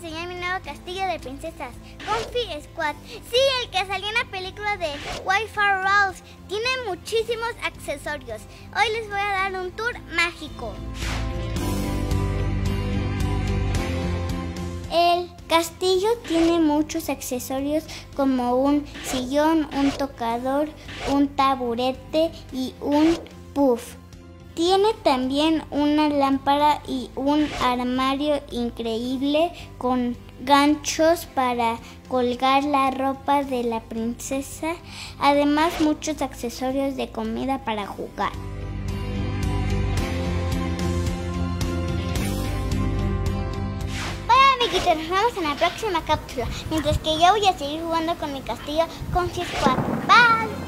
enseñar mi nuevo castillo de princesas, Comfy Squad. Sí, el que salió en la película de Wi-Fi Rules. Tiene muchísimos accesorios. Hoy les voy a dar un tour mágico. El castillo tiene muchos accesorios como un sillón, un tocador, un taburete y un puff. Tiene también una lámpara y un armario increíble con ganchos para colgar la ropa de la princesa. Además, muchos accesorios de comida para jugar. Amiguitos, nos vemos en la próxima cápsula, mientras que yo voy a seguir jugando con mi castillo Comfy Squad. Bye.